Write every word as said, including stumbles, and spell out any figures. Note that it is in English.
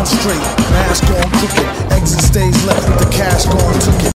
straight, mask on crooked. Exit stage left with the cash gone took it.